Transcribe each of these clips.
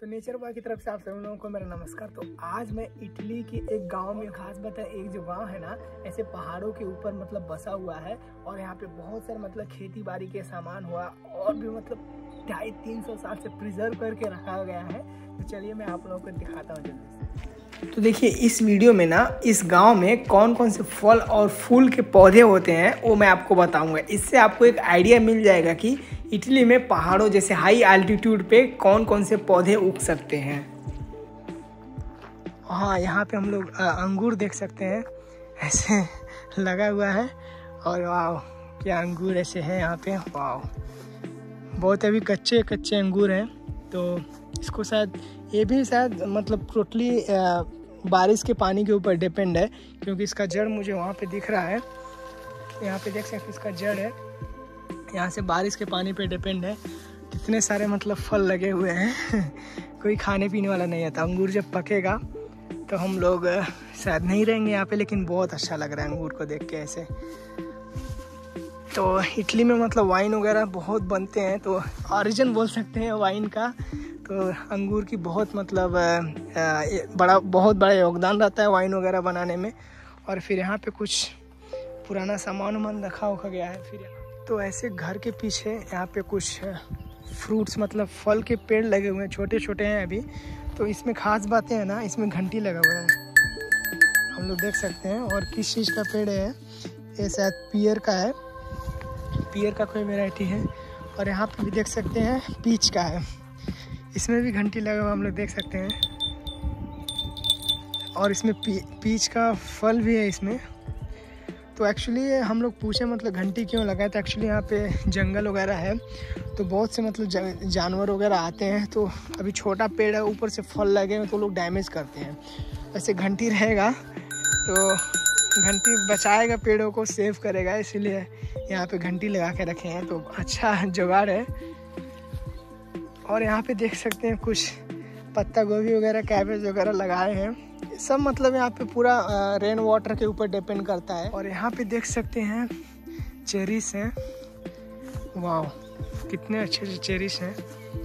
तो nature boy की तरफ से आप सभी लोगों को मेरा नमस्कार। तो आज मैं इटली के एक गांव में, खास बात है एक जो गांव है ना, ऐसे पहाड़ों के ऊपर मतलब बसा हुआ है और यहाँ पे बहुत सारे मतलब खेती बाड़ी के सामान हुआ और भी मतलब 250-300 साल से प्रिजर्व करके रखा गया है। तो चलिए मैं आप लोगों को दिखाता हूँ जल्दी से। तो देखिए इस वीडियो में ना इस गांव में कौन कौन से फल और फूल के पौधे होते हैं वो मैं आपको बताऊंगा। इससे आपको एक आइडिया मिल जाएगा कि इटली में पहाड़ों जैसे हाई एल्टीट्यूड पे कौन कौन से पौधे उग सकते हैं। हाँ, यहाँ पे हम लोग अंगूर देख सकते हैं, ऐसे लगा हुआ है और वाह क्या अंगूर ऐसे हैं यहाँ पे। वाह, बहुत अभी कच्चे कच्चे अंगूर हैं। तो इसको शायद ये भी शायद मतलब टोटली बारिश के पानी के ऊपर डिपेंड है, क्योंकि इसका जड़ मुझे वहाँ पे दिख रहा है। यहाँ पे देख सकते हैं इसका जड़ है, यहाँ से बारिश के पानी पे डिपेंड है। कितने सारे मतलब फल लगे हुए हैं कोई खाने पीने वाला नहीं आता। अंगूर जब पकेगा तो हम लोग शायद नहीं रहेंगे यहाँ पे, लेकिन बहुत अच्छा लग रहा है अंगूर को देख के ऐसे। तो इटली में मतलब वाइन वगैरह बहुत बनते हैं, तो ऑरिजिन बोल सकते हैं वाइन का। तो अंगूर की बहुत मतलब बहुत बड़ा योगदान रहता है वाइन वगैरह बनाने में। और फिर यहाँ पे कुछ पुराना सामान वामान रखा गया है। फिर तो ऐसे घर के पीछे यहाँ पे कुछ फ्रूट्स मतलब फल के पेड़ लगे हुए हैं, छोटे छोटे हैं अभी। तो इसमें खास बातें हैं ना, इसमें घंटी लगा हुआ है, हम लोग देख सकते हैं। और किस चीज़ का पेड़ है ये, शायद पियर का है, पियर का कोई वैरायटी है। और यहाँ पे भी देख सकते हैं पीच का है, इसमें भी घंटी लगा हुआ हम लोग देख सकते हैं। और इसमें पीच का फल भी है इसमें। तो एक्चुअली हम लोग पूछे मतलब घंटी क्यों लगाए, तो एक्चुअली यहाँ पे जंगल वगैरह है, तो बहुत से मतलब जानवर वगैरह आते हैं। तो अभी छोटा पेड़ है, ऊपर से फल लगे हैं तो लोग डैमेज करते हैं। ऐसे घंटी रहेगा तो घंटी बचाएगा, पेड़ों को सेव करेगा, इसीलिए यहाँ पे घंटी लगा के रखे हैं। तो अच्छा जुगाड़ है। और यहाँ पे देख सकते हैं कुछ पत्ता गोभी वगैरह, कैबेज वगैरह लगाए हैं। सब मतलब यहाँ पे पूरा रेन वाटर के ऊपर डिपेंड करता है। और यहाँ पे देख सकते हैं चेरीज हैं। वाह, कितने अच्छे अच्छे चेरीज हैं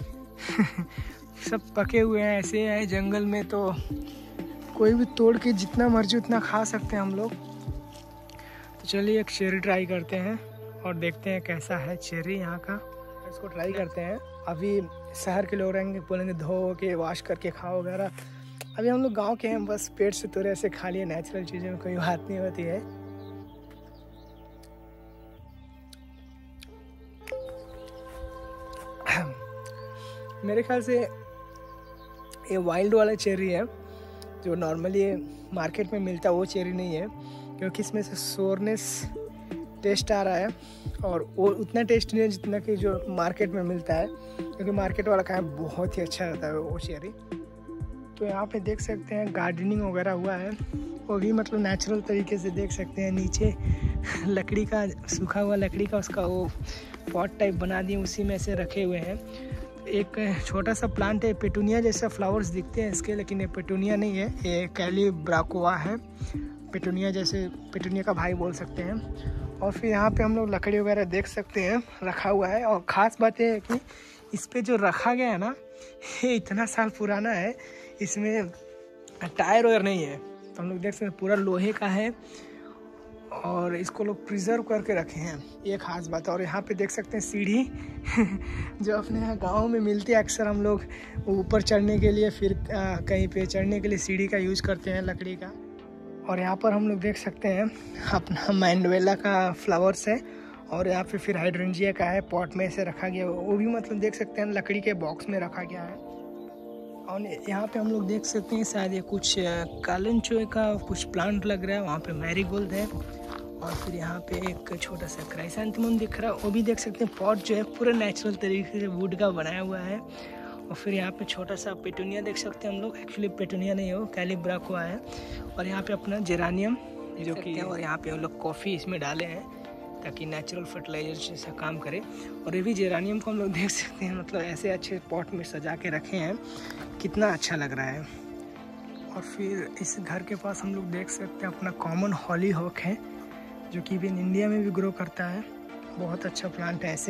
सब पके हुए हैं, ऐसे है जंगल में, तो कोई भी तोड़ के जितना मर्जी उतना खा सकते हैं हम लोग। तो चलिए एक चेरी ट्राई करते हैं और देखते हैं कैसा है चेरी यहाँ का। इसको ट्राई करते हैं। अभी शहर के लोग रहेंगे, बोलेंगे धो के वॉश करके खाओ वगैरह। अभी हम लोग गांव के हैं, बस पेट से तोड़े ऐसे खा लिए, नेचुरल चीज़ें में कोई बात नहीं होती है। मेरे ख्याल से ये वाइल्ड वाला चेरी है, जो नॉर्मली मार्केट में मिलता है वो चेरी नहीं है, क्योंकि इसमें से सोरनेस टेस्ट आ रहा है और वो उतना टेस्ट नहीं है जितना कि जो मार्केट में मिलता है, क्योंकि मार्केट वाला खाया बहुत ही अच्छा रहता है वो चेरी। तो यहाँ पे देख सकते हैं गार्डनिंग वगैरह हुआ है, वो भी मतलब नेचुरल तरीके से देख सकते हैं। नीचे लकड़ी का, सूखा हुआ लकड़ी का उसका वो पॉट टाइप बना दिए, उसी में से रखे हुए हैं। एक छोटा सा प्लांट है, पेटूनिया जैसा फ्लावर्स दिखते हैं इसके, लेकिन ये पेटूनिया नहीं है, ये कैलीब्राकोआ है। पेटूनिया जैसे, पेटूनिया का भाई बोल सकते हैं। और फिर यहाँ पे हम लोग लकड़ी वगैरह देख सकते हैं रखा हुआ है। और ख़ास बात यह है कि इस पे जो रखा गया है ना, ये इतना साल पुराना है, इसमें टायर वगैरह नहीं है। तो हम लोग देख सकते हैं पूरा लोहे का है और इसको लोग प्रिजर्व करके रखे हैं, ये खास बात है। और यहाँ पे देख सकते हैं सीढ़ी जो अपने यहाँ गाँव में मिलती है अक्सर, हम लोग ऊपर चढ़ने के लिए, फिर कहीं पे चढ़ने के लिए सीढ़ी का यूज़ करते हैं लकड़ी का। और यहाँ पर हम लोग देख सकते हैं अपना मैंडवेला का फ्लावर्स है, और यहाँ पे फिर हाइड्रेंजिया का है, पॉट में से रखा गया, वो भी मतलब देख सकते हैं लकड़ी के बॉक्स में रखा गया है। और यहाँ पे हम लोग देख सकते हैं शायद ये कुछ कालनचोए का कुछ प्लांट लग रहा है, वहाँ पे मैरीगोल्ड है। और फिर यहाँ पे एक छोटा सा क्राइसैंथेमम दिख रहा है, वो भी देख सकते हैं। पॉट जो है पूरा नेचुरल तरीके से वुड का बनाया हुआ है। और फिर यहाँ पे छोटा सा पेटूनिया देख सकते हैं हम लोग, एक्चुअली पेटूनिया नहीं है वो कैलीब्राकोआ है। और यहाँ पे अपना जेरानियम जो कि, और यहाँ पे हम लोग कॉफ़ी इसमें डाले हैं ताकि नेचुरल फर्टिलाइजर जैसा काम करे। और ये भी जेरानियम को हम लोग देख सकते हैं, मतलब ऐसे अच्छे पॉट में सजा के रखे हैं, कितना अच्छा लग रहा है। और फिर इस घर के पास हम लोग देख सकते हैं अपना कॉमन हॉली हॉक है, जो कि भी इंडिया में भी ग्रो करता है, बहुत अच्छा प्लांट है। ऐसे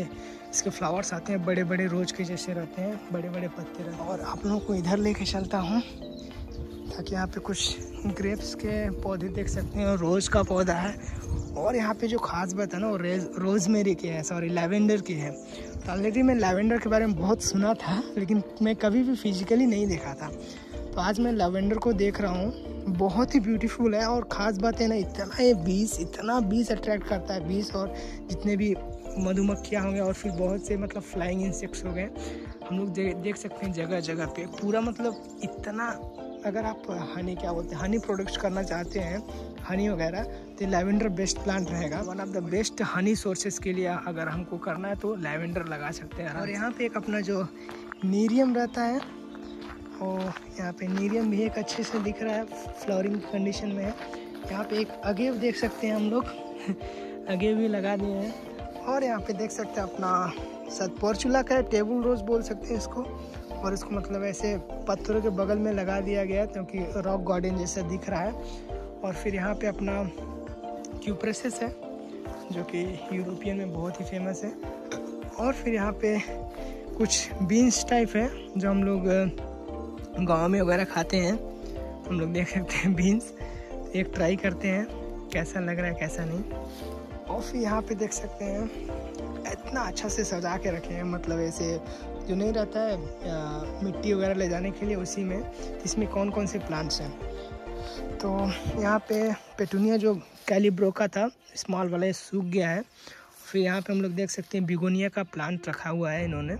इसके फ्लावर्स आते हैं, बड़े बड़े रोज के जैसे रहते हैं, बड़े बड़े पत्ते रहते हैं। और आप लोगों को इधर लेके चलता हूँ ताकि यहाँ पे कुछ ग्रेप्स के पौधे देख सकते हैं, रोज़ का पौधा है। और यहाँ पे जो खास बात है ना, वो रोजमेरी की है, सॉरी लैवेंडर की है। तो ऑलरेडी मैं लैवेंडर के बारे में बहुत सुना था, लेकिन मैं कभी भी फिजिकली नहीं देखा था। तो आज मैं लैवेंडर को देख रहा हूँ, बहुत ही ब्यूटीफुल है। और ख़ास बात है ना, इतना बीस अट्रैक्ट करता है, बीस और जितने भी मधुमक्खियाँ होंगे और फिर बहुत से मतलब फ्लाइंग इंसेक्ट्स हो गए, हम लोग देख सकते हैं जगह जगह पे पूरा मतलब इतना। अगर आप हनी प्रोडक्ट्स करना चाहते हैं, हनी वगैरह, तो लैवेंडर बेस्ट प्लांट रहेगा। One of the best honey sources के लिए अगर हमको करना है तो लैवेंडर लगा सकते हैं। और यहाँ पे एक अपना जो नीरियम रहता है, और यहाँ पे नीरियम भी एक अच्छे से दिख रहा है, फ्लावरिंग कंडीशन में है। यहाँ पे एक अगेव देख सकते हैं हम लोग अगेव भी लगा दिए हैं। और यहाँ पे देख सकते हैं अपना सतपोर्चुला का टेबल रोज बोल सकते हैं इसको। और इसको मतलब ऐसे पत्थरों के बगल में लगा दिया गया है क्योंकि रॉक गार्डन जैसा दिख रहा है। और फिर यहाँ पे अपना क्यूप्रेसिस है जो कि यूरोपियन में बहुत ही फेमस है। और फिर यहाँ पे कुछ बीन्स टाइप है जो हम लोग गांव में वगैरह खाते हैं, हम लोग देख सकते हैं बीन्स। एक ट्राई करते हैं कैसा लग रहा है कैसा नहीं। और फिर यहाँ पे देख सकते हैं इतना अच्छा से सजा के रखे हैं, मतलब ऐसे जो नहीं रहता है मिट्टी वगैरह ले जाने के लिए, उसी में इसमें कौन कौन से प्लांट्स हैं। तो यहाँ पे पेटूनिया जो कैलिब्रोका था स्मॉल वाला, ये सूख गया है। फिर यहाँ पे हम लोग देख सकते हैं बिगोनिया का प्लांट रखा हुआ है इन्होंने।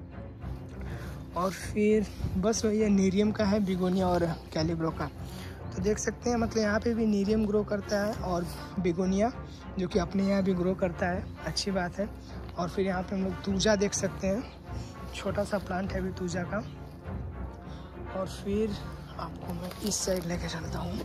और फिर बस वही है, नीरियम का है, बिगोनिया और कैलिब्रोका। तो देख सकते हैं मतलब यहाँ पे भी नीरियम ग्रो करता है और बिगोनिया जो कि अपने यहाँ भी ग्रो करता है, अच्छी बात है। और फिर यहाँ पे हम लोग तूजा देख सकते हैं, छोटा सा प्लांट है अभी तूजा का। और फिर आपको मैं इस साइड लेके चलता हूँ।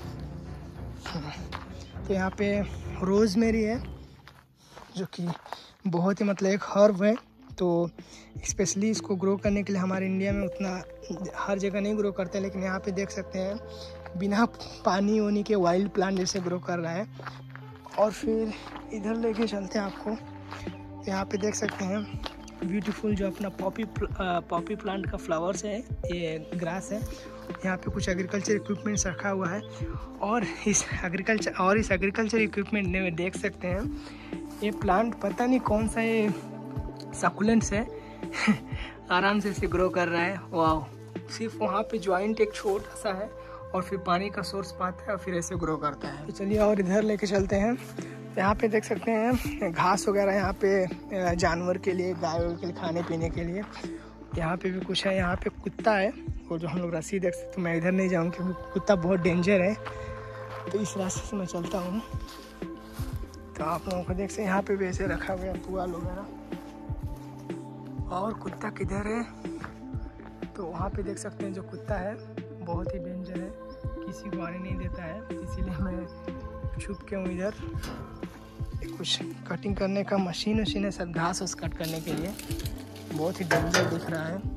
तो यहाँ पे रोज़मेरी है जो कि बहुत ही मतलब एक हर्ब है। तो स्पेशली इसको ग्रो करने के लिए हमारे इंडिया में उतना हर जगह नहीं ग्रो करते, लेकिन यहाँ पे देख सकते हैं बिना पानी वानी के वाइल्ड प्लांट जैसे ग्रो कर रहा है। और फिर इधर लेके चलते हैं आपको। तो यहाँ पे देख सकते हैं ब्यूटीफुल जो अपना पॉपी प्लांट का फ्लावर्स है, ये ग्रास है। यहाँ पे कुछ एग्रीकल्चर इक्विपमेंट्स रखा हुआ है। और इस एग्रीकल्चर इक्विपमेंट में देख सकते हैं ये प्लांट पता नहीं कौन सा ये सक्युलेंट्स है आराम से इसे ग्रो कर रहा है। वाह, सिर्फ वहाँ पे जॉइंट एक छोटा सा है और फिर पानी का सोर्स पाता है और फिर ऐसे ग्रो करता है। तो चलिए और इधर लेके चलते हैं। यहाँ पे देख सकते हैं घास वगैरह यहाँ पे जानवर के लिए, गाय के लिए, खाने पीने के लिए। यहाँ पे भी कुछ है। यहाँ पे कुत्ता है और जो हम लोग रस्सी देख सकते, तो मैं इधर नहीं जाऊँ क्योंकि कुत्ता बहुत डेंजर है, तो इस रास्ते से मैं चलता हूँ। तो आप लोगों को देख सकते यहाँ पे भी ऐसे रखा हुआ है पुआल वगैरह। और कुत्ता किधर है, तो वहाँ पे देख सकते हैं जो कुत्ता है बहुत ही डेंजर है, किसी को आने नहीं देता है, इसीलिए मैं छुप के हूँ इधर। कुछ कटिंग करने का मशीन है, सब घास उस कट करने के लिए, बहुत ही डेंजर दिख रहा है।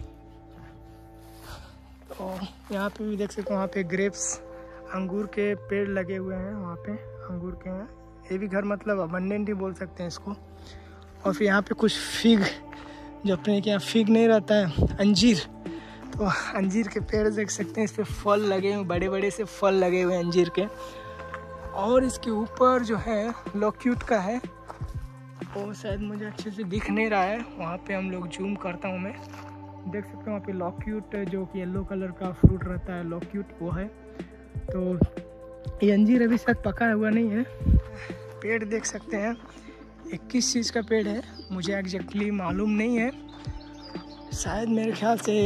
तो यहाँ पे भी देख सकते हैं, वहाँ पे ग्रेप्स अंगूर के पेड़ लगे हुए हैं, वहाँ पे अंगूर के हैं। ये भी घर मतलब अबंडेंट ही बोल सकते हैं इसको। और फिर यहाँ पे कुछ फिग, जो अपने के यहाँ फिग नहीं रहता है, अंजीर, तो अंजीर के पेड़ देख सकते हैं, इस पर फल लगे हुए, बड़े बड़े से फल लगे हुए हैं अंजीर के। और इसके ऊपर जो है लॉक्यूट का है, वो शायद मुझे अच्छे से दिख नहीं रहा है, वहाँ पे हम लोग जूम करता हूँ मैं, देख सकते हैं वहाँ पे लॉक्यूट जो कि येलो कलर का फ्रूट रहता है, लॉक्यूट वो है। तो ये अंजीर अभी शायद पका हुआ नहीं है। पेड़ देख सकते हैं, 21 चीज़ का पेड़ है, मुझे एग्जैक्टली मालूम नहीं है, शायद मेरे ख्याल से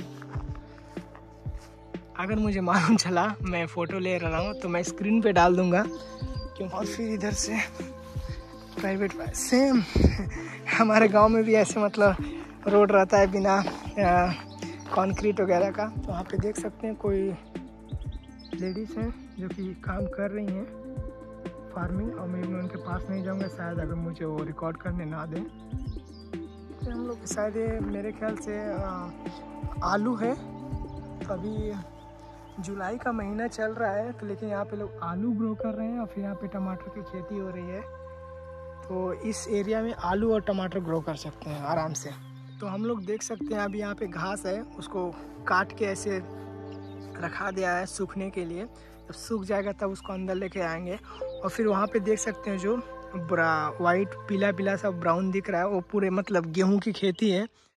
अगर मुझे मालूम चला, मैं फ़ोटो ले रहा हूँ तो मैं स्क्रीन पे डाल दूँगा क्यों। और फिर इधर से प्राइवेट सेम हमारे गांव में भी ऐसे मतलब रोड रहता है बिना कंक्रीट वगैरह का। तो वहाँ पे देख सकते हैं कोई लेडीज़ हैं जो कि काम कर रही हैं फार्मिंग, और मैं उनके पास नहीं जाऊँगा शायद अगर मुझे वो रिकॉर्ड करने ना दें। तो हम लोग शायद ये मेरे ख्याल से आलू है, तो अभी जुलाई का महीना चल रहा है, तो लेकिन यहाँ पे लोग आलू ग्रो कर रहे हैं और फिर यहाँ पे टमाटर की खेती हो रही है। तो इस एरिया में आलू और टमाटर ग्रो कर सकते हैं आराम से। तो हम लोग देख सकते हैं अभी यहाँ पे घास है, उसको काट के ऐसे रखा दिया है सूखने के लिए। जब सूख जाएगा तब उसको अंदर लेके आएंगे। और फिर वहाँ पे देख सकते हैं जो वाइट पीला पीला सा ब्राउन दिख रहा है, वो पूरे मतलब गेहूं की खेती है।